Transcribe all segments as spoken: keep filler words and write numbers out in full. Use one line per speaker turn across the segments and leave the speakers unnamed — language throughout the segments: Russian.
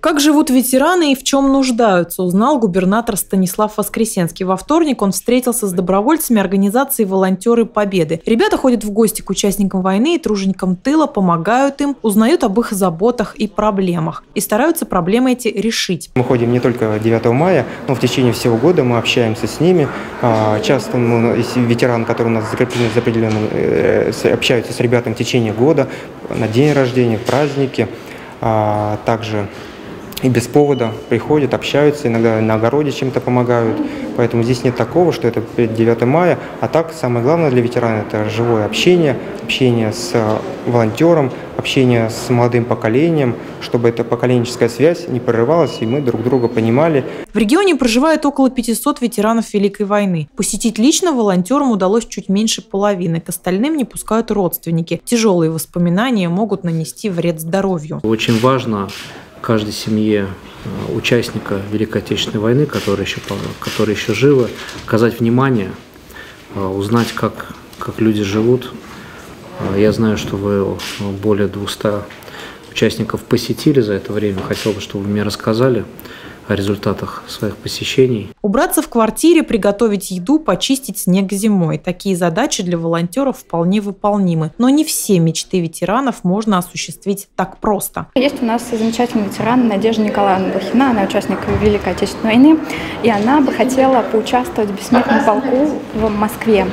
Как живут ветераны и в чем нуждаются, узнал губернатор Станислав Воскресенский. Во вторник он встретился с добровольцами организации «Волонтеры Победы». Ребята ходят в гости к участникам войны и труженикам тыла, помогают им, узнают об их заботах и проблемах и стараются проблемы эти решить.
Мы ходим не только девятого мая, но в течение всего года мы общаемся с ними. Часто есть ветераны, которые у нас закреплены за определенным, общаются с ребятами в течение года, на день рождения, в праздники. Также и без повода приходят, общаются, иногда на огороде чем-то помогают. Поэтому здесь нет такого, что это девятое мая. А так, самое главное для ветерана – это живое общение, общение с волонтером, общение с молодым поколением, чтобы эта поколенческая связь не прерывалась, и мы друг друга понимали.
В регионе проживает около пятисот ветеранов Великой войны. Посетить лично волонтерам удалось чуть меньше половины. К остальным не пускают родственники. Тяжелые воспоминания могут нанести вред здоровью.
Очень важно каждой семье участника Великой Отечественной войны, которые еще, которые еще живы, оказать внимание, узнать, как, как люди живут. Я знаю, что вы более двухсот участников посетили за это время. Хотел бы, чтобы вы мне рассказали о результатах своих посещений.
Убраться в квартире, приготовить еду, почистить снег зимой. Такие задачи для волонтеров вполне выполнимы. Но не все мечты ветеранов можно осуществить так просто.
Есть у нас замечательный ветеран Надежда Николаевна Блохина, она участник Великой Отечественной войны, и она бы хотела поучаствовать в бессмертном полку в Москве.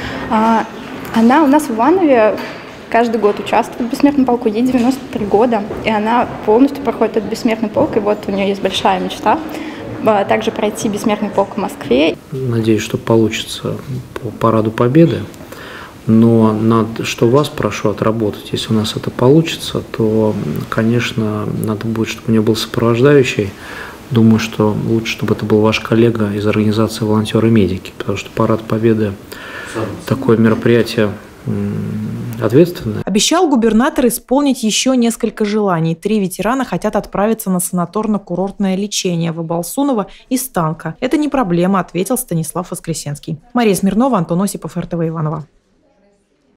Она у нас в Иванове каждый год участвует в бессмертном полку, ей девяносто три года, и она полностью проходит этот бессмертный полк, и вот у нее есть большая мечта также пройти бессмертный полк в Москве.
Надеюсь, что получится по параду Победы, но надо, что вас прошу отработать. Если у нас это получится, то, конечно, надо будет, чтобы у нее был сопровождающий. Думаю, что лучше, чтобы это был ваш коллега из организации «Волонтеры-медики», потому что парад Победы – такое мероприятие ответственное.
Обещал губернатор исполнить еще несколько желаний. Три ветерана хотят отправиться на санаторно-курортное лечение в Абалсуново и Станка. Это не проблема, ответил Станислав Воскресенский. Мария Смирнова, Антон Осипов, эр тэ вэ Иваново.